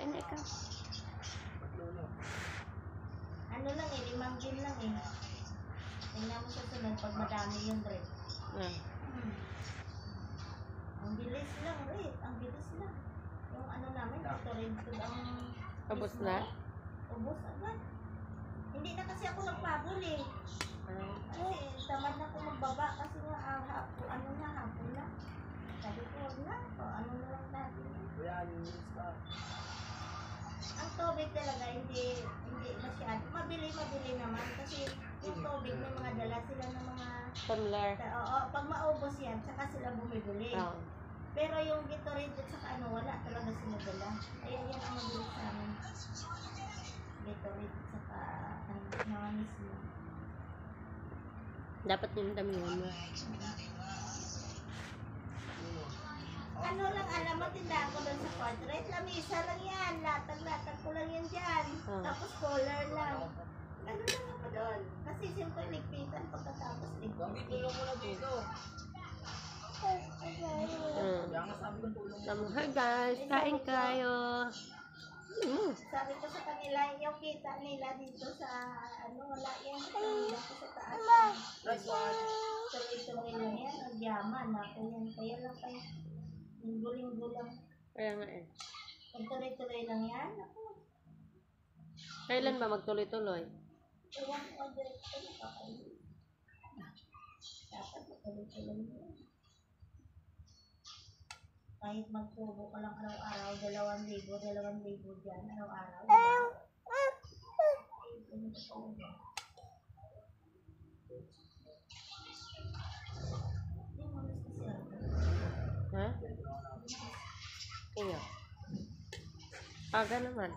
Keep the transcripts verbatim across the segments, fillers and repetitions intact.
Kain na ikaw. Ano lang eh, limang din lang eh. Tingnan mo sa sunod pag madami yung red. Ah. Hmm. Ang bilis lang, red. Ang bilis lang. Yung ano namin, ito red food ang... Ubus na? Ubus agad. Hindi na kasi ako nagpabol eh. Ah. Kasi tamad na ako magbaba kasi nga ah, hapo, ano na, hapon na. Sabi ko, wag na. O, ano na lang natin. Ang tubig talaga, hindi, hindi masyado. Mabili, mabili naman. Kasi yung tubig, may mga dala sila ng mga... Tumbler. Oo, pag maubos yan, saka sila bumibili. Oh. Pero yung Gatorade at saka ano, wala talaga sila dala. Kaya yan ang mabilis sa amin. Gatorade at saka ano, mga mismo. Dapat yung damihan mo. Ano lang, alam mo, tindahan ko doon sa portrait. Lamisa lang yan. Latag-latag ko lang yan dyan. Oh. Tapos collar lang. Ano lang ako doon. Kasi siyempre ligpitan pagkatapos ligpitan. Tulong mo na dito. Mm. Um, hi guys, kain kayo. Mm. Sabi ko sa kanila, yung kita nila dito sa, ano, wala yan. Kanila ko sa taas. That's why. Tuloy-tuloy lang yan. Ang yaman. Ako yan. Kaya lang kayo. Linggo-linggo lang. Kaya nga eh. Pag tuloy-tuloy lang yan. Ako. Kailan ba magtuloy-tuloy? Ewan ko dyan. Ano pa kayo? Dapat tuloy-tuloy yan. Kahit magtubo ka lang araw-araw, dalawang libo, dalawang libo dyan, araw-araw. Ha? Iyo. Aga naman.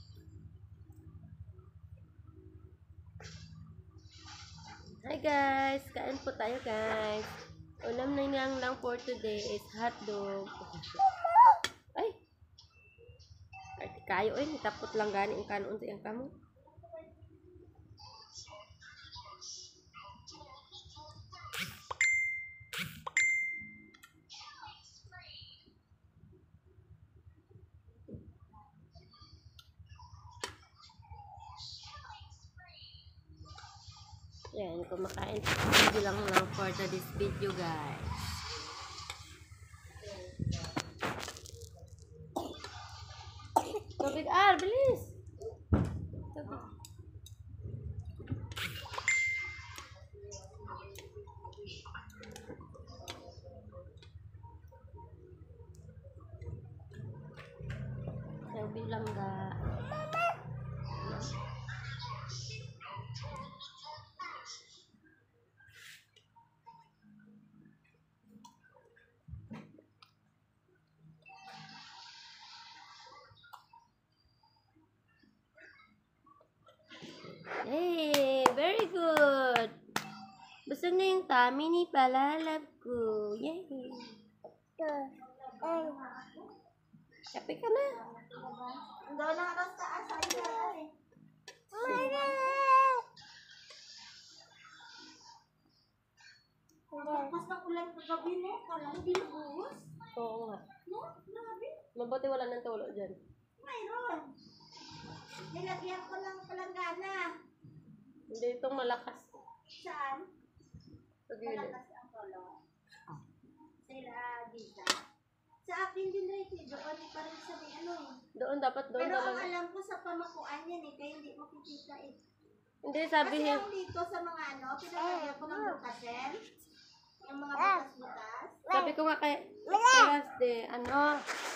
Hi guys! Kain po tayo guys. Ulam na lang lang for today is hotdog. Ay! Ay, kayo eh. Tapot lang gani ang kanon sa iyang kamo. Yan, kumakain. Video lang lang for this video, guys. Tubig, ah, bilis! Tubig. Tubig lang, ga. Hey, very good. Busog na yung tummy ni Palalab ko. Yay. Kape ka na. Doon na ako sa asay. Pagpas ng ulan kagabi mo, kala mo binubuhos? Oo nga. No? Grabe. Mabuti wala nang tulo dyan. Mayroon. Nilagyan ko lang palanggana. Hindi itong malakas. Saan? Sa gilid. Malakas ang tolo. Sila dito. Sa akin din rin, doon pa rin sa may ano eh. Doon dapat doon Pero ang talaga. alam ko sa pamakuan yan eh, kaya hindi makikita eh. Hindi Kasi sabihin. ang dito sa mga ano, pinagagyan ko ng butasin. Yung mga butas-butas. Sabi ko nga kay Thursday, ano,